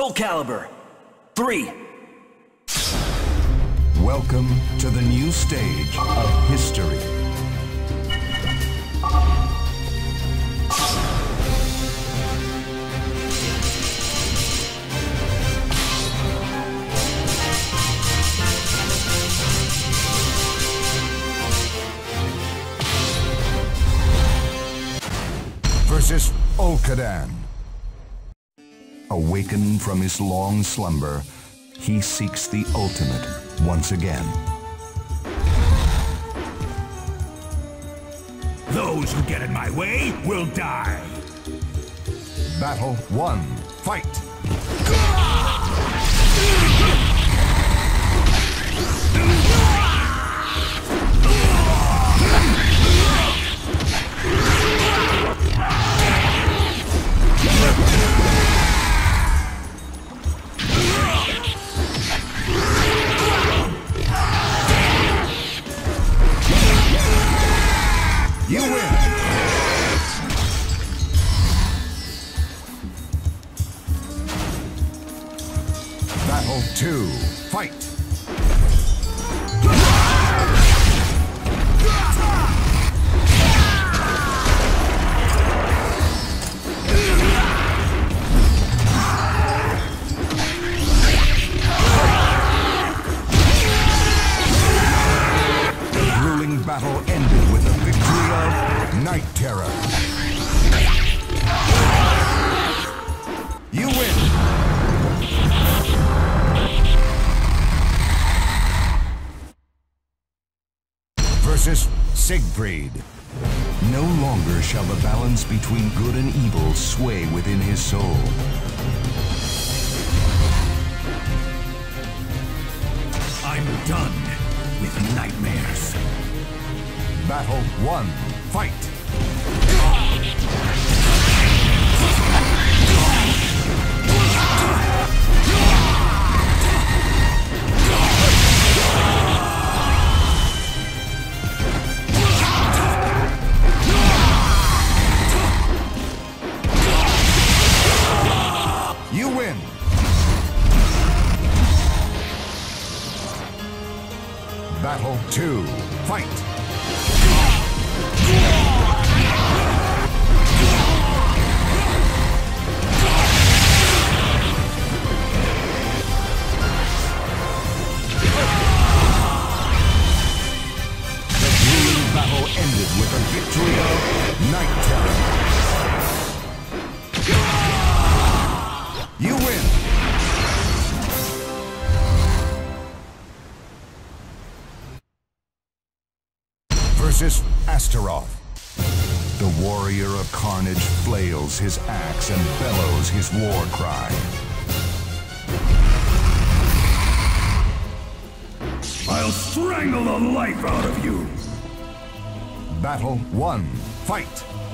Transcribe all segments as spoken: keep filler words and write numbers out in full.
Soul Calibur. Three. Welcome to the new stage of history. Versus Olkadan. Awakened from his long slumber, he seeks the ultimate once again. Those who get in my way will die. Battle one. Fight! You win! Battle two. Fight! The grueling battle ended with the victory of Night Terror. You win! Versus Siegfried. No longer shall the balance between good and evil sway within his soul. I'm done with nightmares. Battle one. Fight! You win! Battle two. Fight! The grueling battle ended with the victory of Night Terror. You win! Versus Astaroth. The warrior of carnage flails his axe and bellows his war cry. I'll strangle the life out of you. Battle one. Fight!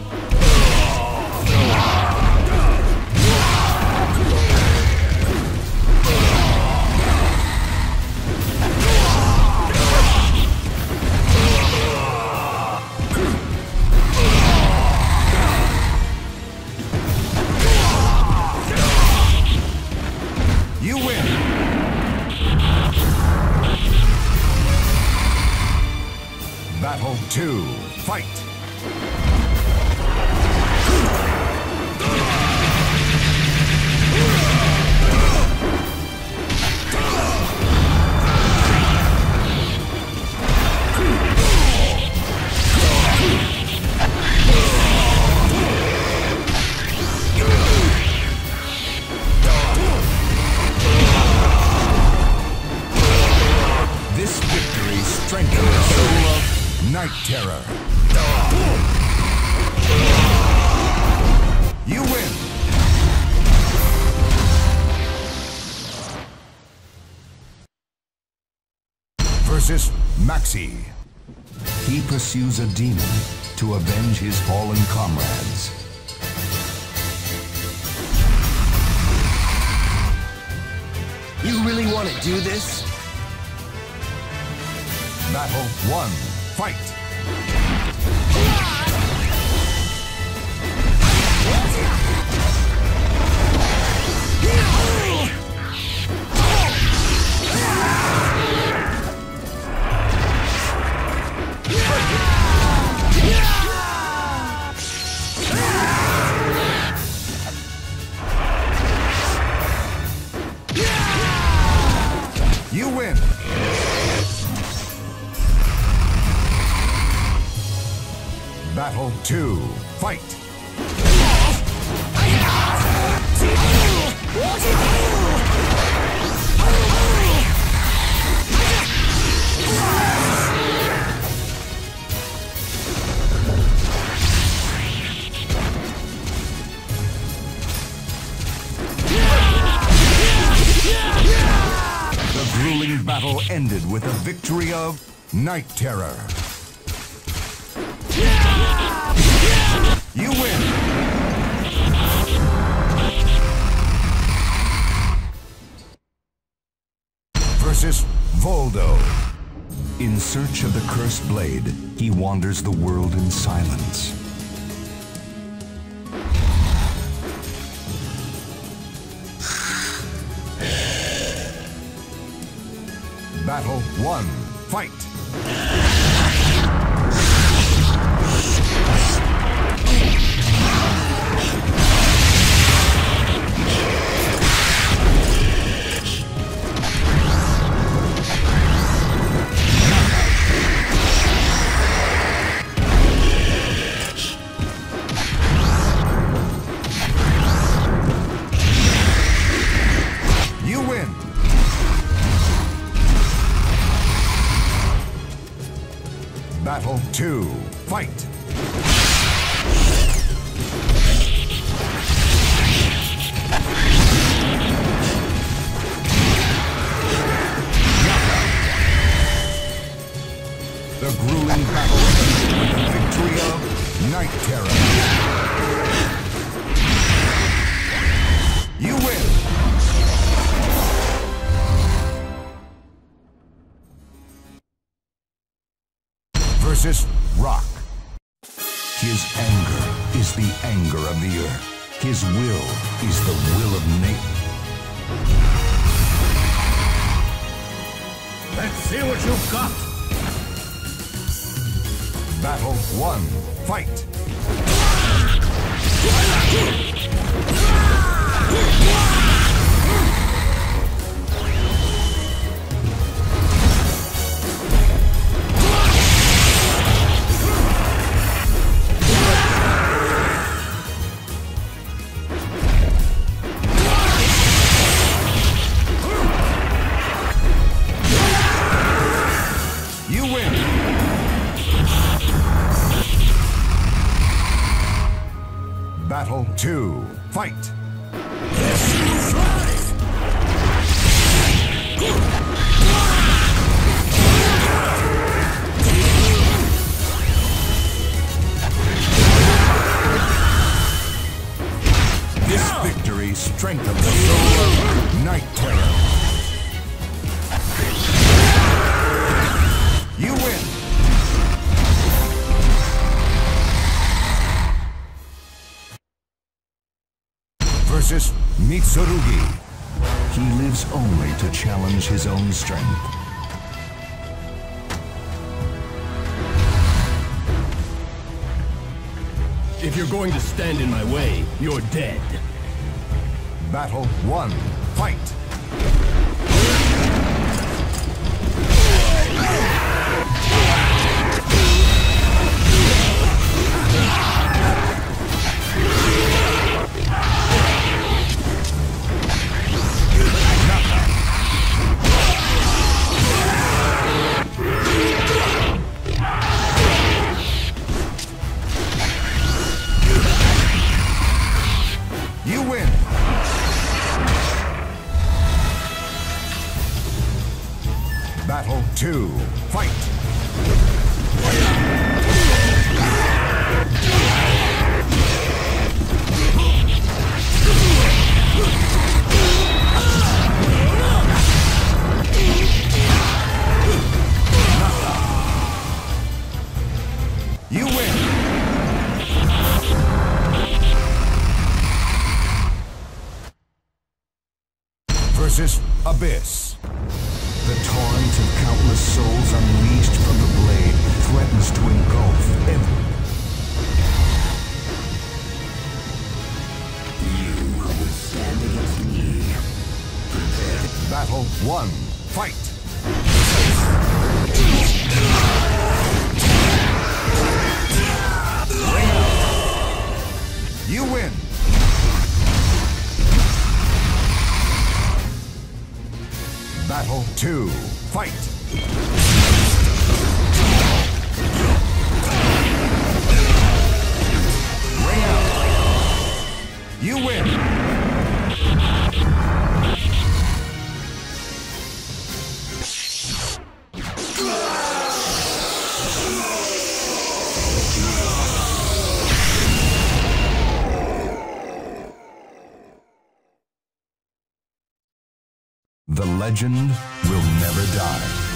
You win! Battle two. Fight! This victory strengthens the soul of Night Terror. You win! Versus Maxi. He pursues a demon to avenge his fallen comrades. You really want to do this? Battle one. Fight! Yeah! Battle two, fight! The grueling battle ended with a victory of Night Terror. You win! Versus Voldo. In search of the cursed blade, he wanders the world in silence. Battle one, fight! Battle two, fight! The grueling battle ended with the victory of Night Terror. You win! Versus Rock. His anger is the anger of the earth. His will is the will of nature. Let's see what you've got! Battle one, fight! You win! Battle two, fight! This victory strengthens the soul of Night Terror. You win! Versus Mitsurugi. He lives only to challenge his own strength. If you're going to stand in my way, you're dead. Battle one, fight! You win! Battle two, fight! You win! Versus Abyss. The torrent of countless souls unleashed from the blade threatens to engulf every... You will stand against me. Prepare. Battle one, fight! The legend will never die.